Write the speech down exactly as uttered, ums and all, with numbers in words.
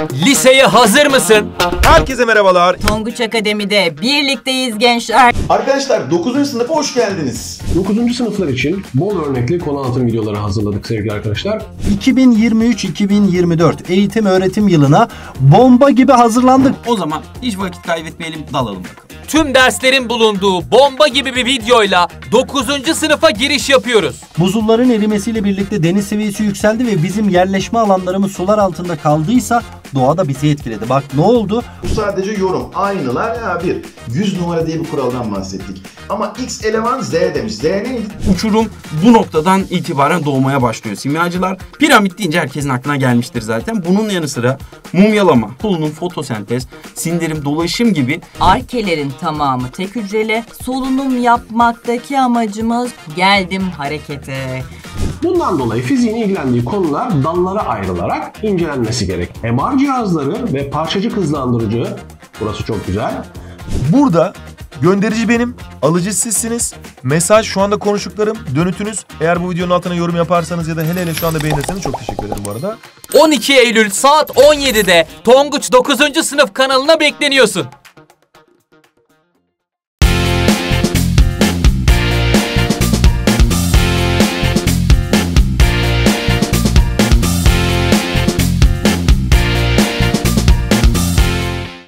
Liseye hazır mısın? Herkese merhabalar. Tonguç Akademi'de birlikteyiz gençler. Arkadaşlar dokuzuncu sınıfa hoş geldiniz. dokuzuncu sınıflar için bol örnekli konu anlatım videoları hazırladık sevgili arkadaşlar. iki bin yirmi üç iki bin yirmi dört eğitim öğretim yılına bomba gibi hazırlandık. O zaman hiç vakit kaybetmeyelim, dalalım bakalım. Tüm derslerin bulunduğu bomba gibi bir videoyla dokuzuncu sınıfa giriş yapıyoruz. Buzulların erimesiyle birlikte deniz seviyesi yükseldi ve bizim yerleşme alanlarımız sular altında kaldıysa doğa da bizi etkiledi. Bak ne oldu? Bu sadece yorum. Aynılar ya bir. yüz numara diye bir kuraldan bahsettik. Ama X eleman Z demiş. Z neydi? Uçurum bu noktadan itibaren doğmaya başlıyor. Simyacılar piramit deyince herkesin aklına gelmiştir zaten. Bunun yanı sıra mumyalama, solunum, fotosentez, sindirim, dolaşım gibi Arkelerin tamamı tek hücreli. Solunum yapmaktaki amacımız geldim harekete. Bundan dolayı fiziğin ilgilendiği konular dallara ayrılarak incelenmesi gerek. M R cihazları ve parçacık hızlandırıcı, burası çok güzel. Burada gönderici benim, alıcı sizsiniz. Mesaj şu anda konuştuklarım, dönütünüz. Eğer bu videonun altına yorum yaparsanız ya da hele hele şu anda beğenirseniz çok teşekkür ederim bu arada. on iki Eylül saat on yedide Tonguç dokuzuncu sınıf kanalına bekleniyorsun.